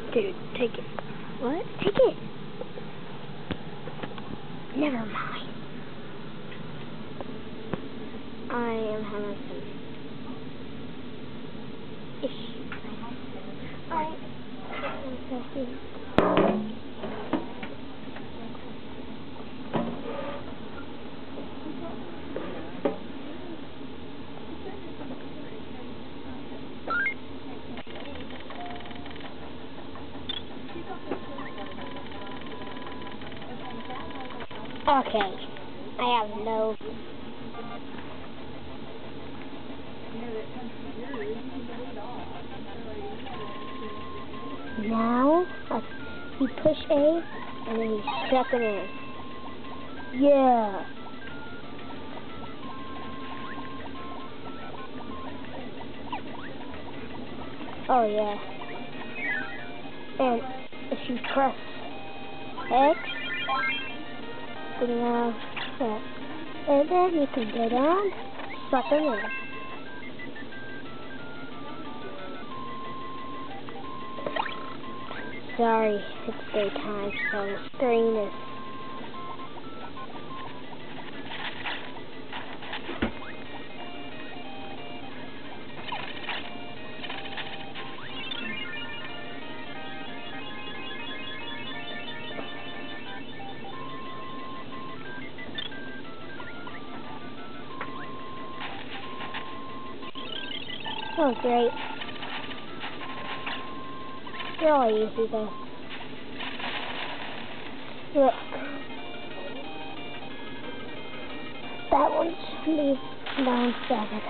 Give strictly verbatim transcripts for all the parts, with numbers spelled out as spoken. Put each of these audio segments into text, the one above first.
Dude, take it. What? Take it. Never mind. I am having some issues. Alright. Okay, I have no. Now, uh, you push A, and then you suck it in. Yeah. Oh yeah. And if you press X, now, yeah. And then you can go down, suck it in. Sorry, it's daytime, so the screen is. Oh, great. They're all easy, though. Look. That one's me down seven.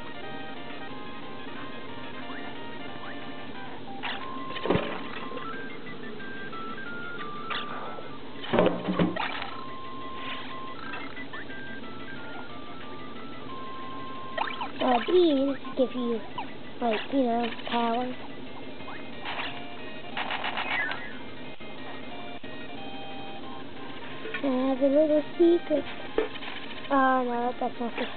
Uh, these give you, like, you know, power. I have a little secret. Oh, no, that's not good.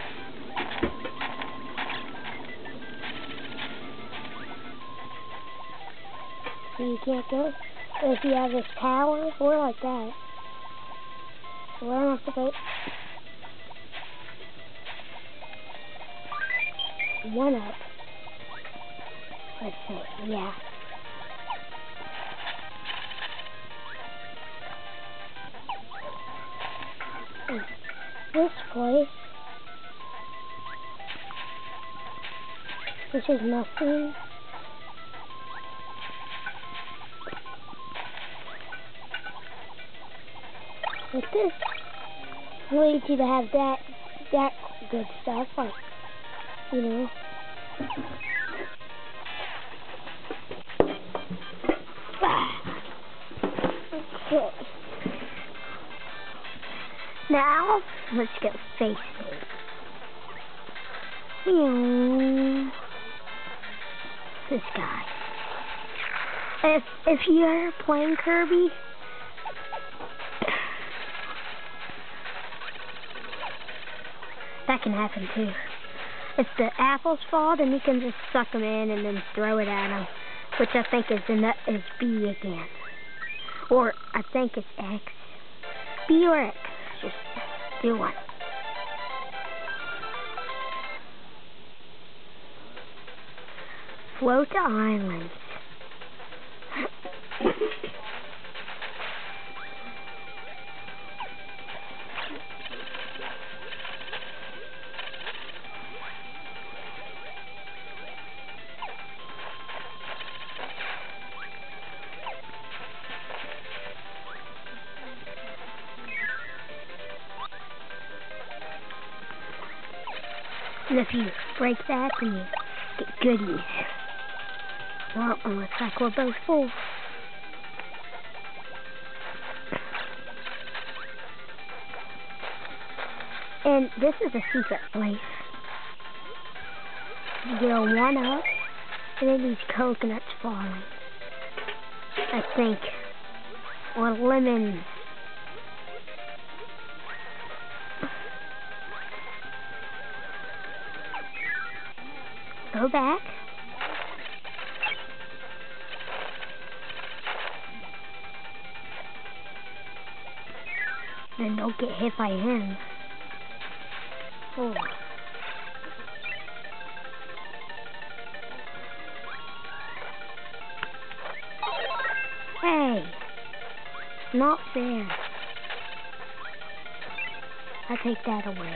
So you can't go. If you have this power, or like that. So where am I supposed to... One up. Let's see, yeah. This place, which is nothing. But this leads you to have that, that good stuff, like, you know. Okay. Now, let's go face it. This guy. If, if you're playing Kirby, that can happen too. If the apples fall, then you can just suck them in and then throw it at them, which I think is in that is B again, or I think it's X, B or X. Just do one. Float to islands. And if you break that, then you get goodies. Well, it looks like we're both full. And this is a secret place. You go one up, and then these coconuts falling. I think. Or lemons. Go back. and don't get hit by him. Oh. Hey, not fair. I take that away.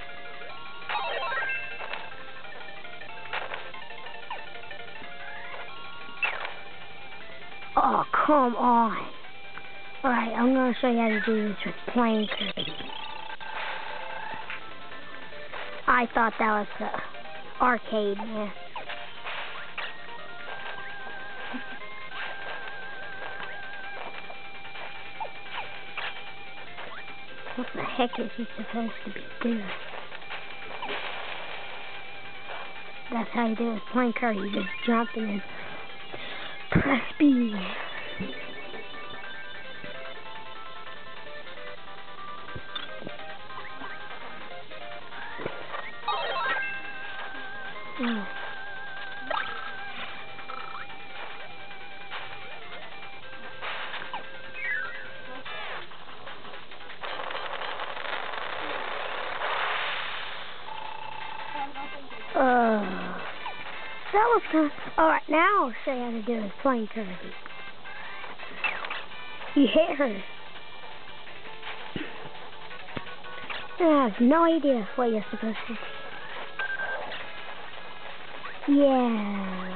Oh, come on. Alright, I'm going to show you how to do this with playing Kirby. I thought that was the arcade, man. What the heck is he supposed to be doing? That's how you do it with playing Kirby. You just jump and then press B. Oh. Uh, that was kind of... Alright, now I'll show you how to do it with playing Kirby. You hit her. I have no idea what you're supposed to do. Yeah.